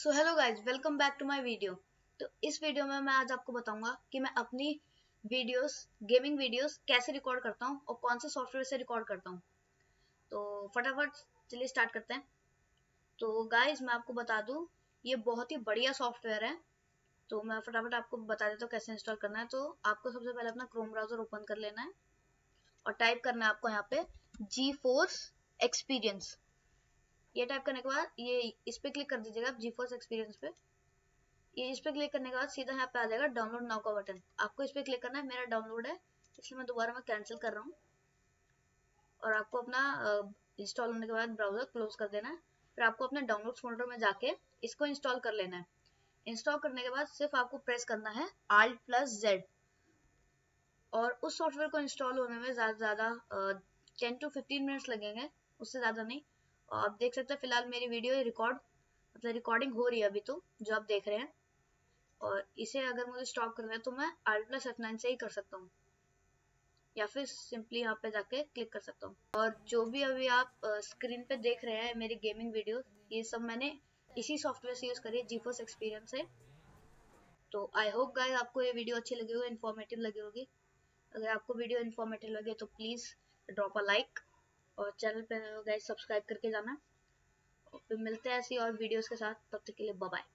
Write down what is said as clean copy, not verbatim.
So hello guys, welcome back to my video. तो इस video में मैं आज आपको बताऊंगा कि मैं अपनी गेमिंग वीडियोस कैसे रिकॉर्ड करता हूँ और कौन से सॉफ्टवेयर से रिकॉर्ड करता हूँ। तो फटाफट चलिए स्टार्ट करते हैं। तो गाइज मैं आपको बता दूं, ये बहुत ही बढ़िया सॉफ्टवेयर है। तो मैं फटाफट आपको बता देता हूँ कैसे इंस्टॉल करना है। तो आपको सबसे पहले अपना क्रोम ब्राउजर ओपन कर लेना है और टाइप करना है आपको यहाँ पे GeForce एक्सपीरियंस। ये टाइप करने के बाद ये इस पे क्लिक कर दीजिएगा आप GeForce एक्सपीरियंस पे। ये इस पे क्लिक करने के बाद सीधा यहाँ पे आ जाएगा डाउनलोड नाउ का बटन। आपको इस पे क्लिक करना है। मेरा डाउनलोड है इसलिए मैं दोबारा कैंसिल कर रहा हूँ। और आपको अपना इंस्टॉल होने के बाद ब्राउजर क्लोज कर देना है। फिर आपको अपने डाउनलोड फोल्डर में जाके इसको इंस्टॉल कर लेना है। इंस्टॉल करने के बाद सिर्फ आपको प्रेस करना है Alt+Z। और उस सॉफ्टवेयर को इंस्टॉल होने में ज़्यादा 10 to 15 मिनट्स लगेंगे, उससे ज़्यादा नहीं। और आप देख सकते हैं फिलहाल मेरी वीडियो रिकॉर्डिंग हो रही है अभी, तो जो आप देख रहे हैं। और इसे अगर मुझे स्टॉप करना है तो मैं Alt+F9 से ही कर सकता हूँ, या फिर सिंपली यहाँ पे जाके क्लिक कर सकता हूँ। और जो भी अभी आप स्क्रीन पे देख रहे हैं मेरी गेमिंग वीडियो, ये सब मैंने इसी सॉफ्टवेयर से यूज करी है, GeForce एक्सपीरियंस से। तो आई होप गाइस आपको ये वीडियो अच्छी लगी होगी, इन्फॉर्मेटिव लगी होगी। अगर आपको वीडियो इन्फॉर्मेटिव लगे तो प्लीज ड्रॉप अ लाइक और चैनल पे गाइस सब्सक्राइब करके जाना। और फिर मिलते हैं ऐसी और वीडियोस के साथ, तब तक के लिए बाय बाय।